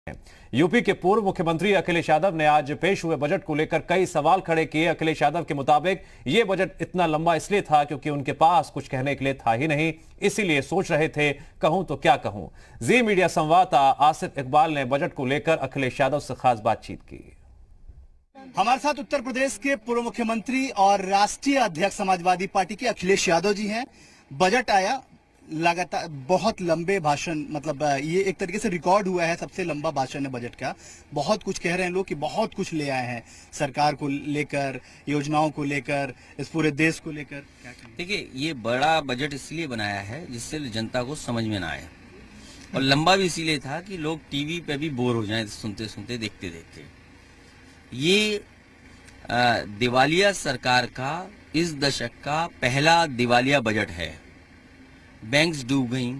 UP के पूर्व मुख्यमंत्री अखिलेश यादव ने आज पेश हुए बजट को लेकर कई सवाल खड़े किए। अखिलेश यादव के मुताबिक ये बजट इतना लंबा इसलिए था क्योंकि उनके पास कुछ कहने के लिए था ही नहीं, इसीलिए सोच रहे थे कहूं तो क्या कहूं। जी मीडिया संवाददाता आसिफ इकबाल ने बजट को लेकर अखिलेश यादव से खास बातचीत की। हमारे साथ उत्तर प्रदेश के पूर्व मुख्यमंत्री और राष्ट्रीय अध्यक्ष समाजवादी पार्टी के अखिलेश यादव जी हैं। बजट आया, लगातार बहुत लंबे भाषण, मतलब ये एक तरीके से रिकॉर्ड हुआ है, सबसे लंबा भाषण है बजट का। बहुत कुछ कह रहे हैं लोग कि बहुत कुछ ले आए हैं सरकार को लेकर, योजनाओं को लेकर, इस पूरे देश को लेकर। देखिए, ये बड़ा बजट इसलिए बनाया है जिससे जनता को समझ में ना आए, और लंबा भी इसीलिए था कि लोग टीवी पे भी बोर हो जाएं सुनते सुनते, देखते देखते। ये दिवालिया सरकार का इस दशक का पहला दिवालिया बजट है। बैंक्स डूब गई,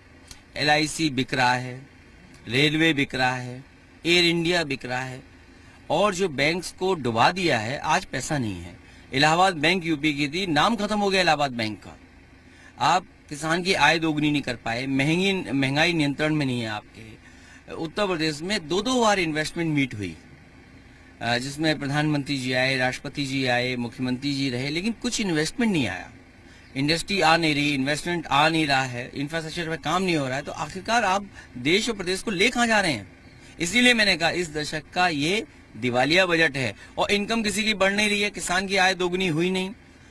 LIC बिक रहा है, रेलवे बिक रहा है, एयर इंडिया बिक रहा है, और जो बैंक्स को डुबा दिया है आज पैसा नहीं है। इलाहाबाद बैंक यूपी की थी, नाम खत्म हो गया इलाहाबाद बैंक का। आप किसान की आय दोगुनी नहीं कर पाए, महंगाई नियंत्रण में नहीं है आपके। उत्तर प्रदेश में दो बार इन्वेस्टमेंट मीट हुई जिसमें प्रधानमंत्री जी आए, राष्ट्रपति जी आए, मुख्यमंत्री जी रहे, लेकिन कुछ इन्वेस्टमेंट नहीं आया। इंडस्ट्री आ नहीं रही, इन्वेस्टमेंट आ नहीं रहा है, इंफ्रास्ट्रक्चर पे काम नहीं हो रहा है, तो आखिरकार आप देश और प्रदेश को ले कहां जा रहे हैं। इसीलिए मैंने कहा इस दशक का ये दिवालिया बजट है। और इनकम किसी की बढ़ नहीं रही है, किसान की आय दोगुनी हुई नहीं,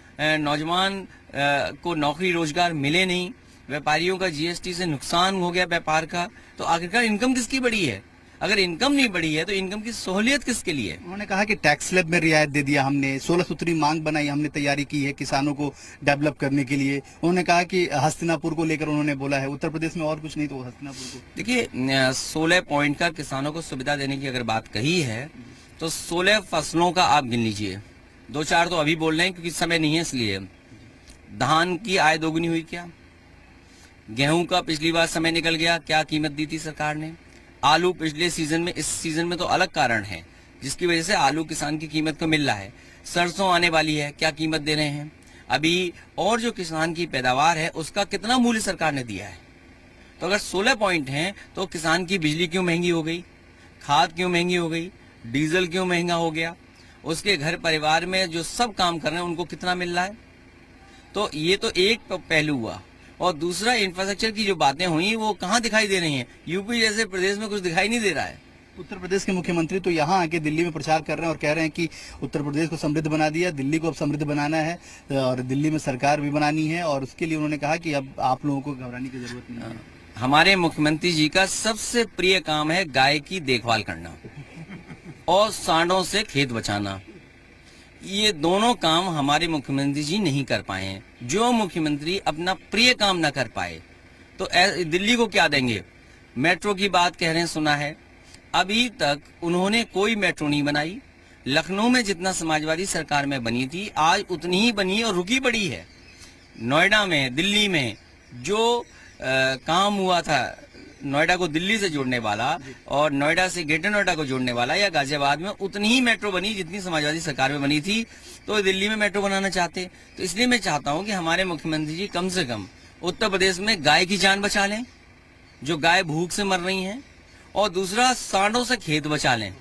नौजवान को नौकरी रोजगार मिले नहीं, व्यापारियों का GST से नुकसान हो गया व्यापार का, तो आखिरकार इनकम किसकी बढ़ी है। अगर इनकम नहीं बढ़ी है तो इनकम की सहूलियत किसके लिए। उन्होंने कहा कि टैक्स स्लैब में रियायत दे दिया हमने, 16 सूत्री मांग बनाई, हमने तैयारी की है किसानों को डेवलप करने के लिए। उन्होंने कहा कि हस्तिनापुर को लेकर उन्होंने बोला है, उत्तर प्रदेश में और कुछ नहीं तो हस्तिनापुर को। देखिए, 16 पॉइंट का किसानों को सुविधा देने की अगर बात कही है तो 16 फसलों का आप गिन लीजिए, 2-4 तो अभी बोल रहे हैं क्योंकि समय नहीं है इसलिए। धान की आय दोगुनी हुई क्या? गेहूं का पिछली बार समय निकल गया, क्या कीमत दी थी सरकार ने? आलू पिछले सीजन में, इस सीजन में तो अलग कारण है जिसकी वजह से आलू किसान की कीमत को मिल रहा है। सरसों आने वाली है, क्या कीमत दे रहे हैं अभी? और जो किसान की पैदावार है उसका कितना मूल्य सरकार ने दिया है? तो अगर 16 पॉइंट हैं तो किसान की बिजली क्यों महंगी हो गई, खाद क्यों महंगी हो गई, डीजल क्यों महंगा हो गया, उसके घर परिवार में जो सब काम कर रहे हैं उनको कितना मिल रहा है? तो ये तो एक पहलू हुआ। और दूसरा, इंफ्रास्ट्रक्चर की जो बातें हुई वो कहाँ दिखाई दे रही हैं? यूपी जैसे प्रदेश में कुछ दिखाई नहीं दे रहा है। उत्तर प्रदेश के मुख्यमंत्री तो यहाँ आके दिल्ली में प्रचार कर रहे हैं और कह रहे हैं कि उत्तर प्रदेश को समृद्ध बना दिया, दिल्ली को अब समृद्ध बनाना है और दिल्ली में सरकार भी बनानी है, और उसके लिए उन्होंने कहा कि अब आप लोगों को घबराने की जरूरत नहीं है। हमारे मुख्यमंत्री जी का सबसे प्रिय काम है गाय की देखभाल करना और सांडों से खेत बचाना। ये दोनों काम हमारे मुख्यमंत्री जी नहीं कर पाए हैं। जो मुख्यमंत्री अपना प्रिय काम न कर पाए तो दिल्ली को क्या देंगे? मेट्रो की बात कह रहे हैं, सुना है, अभी तक उन्होंने कोई मेट्रो नहीं बनाई। लखनऊ में जितना समाजवादी सरकार में बनी थी आज उतनी ही बनी और रुकी पड़ी है। नोएडा में, दिल्ली में जो काम हुआ था नोएडा को दिल्ली से जोड़ने वाला और नोएडा से ग्रेटर नोएडा को जोड़ने वाला, या गाजियाबाद में उतनी ही मेट्रो बनी जितनी समाजवादी सरकार में बनी थी। तो दिल्ली में मेट्रो बनाना चाहते, तो इसलिए मैं चाहता हूं कि हमारे मुख्यमंत्री जी कम से कम उत्तर प्रदेश में गाय की जान बचा लें, जो गाय भूख से मर रही हैं, और दूसरा सांडों से खेत बचा लें,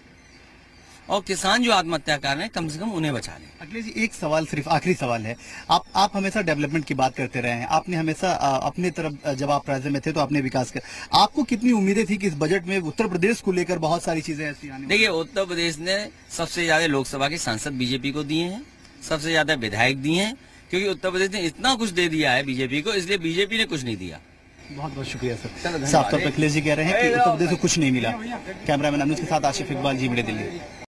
और किसान जो आत्महत्या कर रहे हैं कम से कम उन्हें बचा लें। अखिलेश जी, एक सवाल, सिर्फ आखिरी सवाल है। आप हमेशा डेवलपमेंट की बात करते रहे हैं, आपने हमेशा अपने तरफ, जब आप राज्य में थे तो आपने विकास कर, आपको कितनी उम्मीदें थी कि इस बजट में उत्तर प्रदेश को लेकर बहुत सारी चीजें ऐसी आने? देखिए, उत्तर प्रदेश ने सबसे ज्यादा लोकसभा के सांसद बीजेपी को दिए हैं, सबसे ज्यादा विधायक दिए हैं, क्योंकि उत्तर प्रदेश ने इतना कुछ दे दिया है बीजेपी को, इसलिए बीजेपी ने कुछ नहीं दिया। बहुत बहुत शुक्रिया सर। साफ तौर पर अखिलेश जी कह रहे हैं कि उत्तर प्रदेश को कुछ नहीं मिला। कैमरामैन अनुज के साथ आसिफ इकबाल, जी मीडिया, दिल्ली।